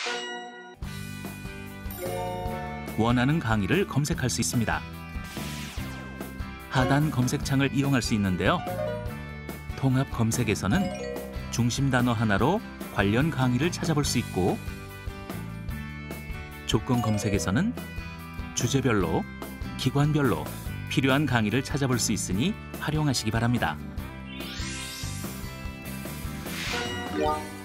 원하는 강의를 검색할 수 있습니다. 하단 검색창을 이용할 수 있는데요. 통합 검색에서는 중심 단어 하나로 관련 강의를 찾아볼 수 있고, 조건 검색에서는 주제별로, 기관별로 필요한 강의를 찾아볼 수 있으니 활용하시기 바랍니다.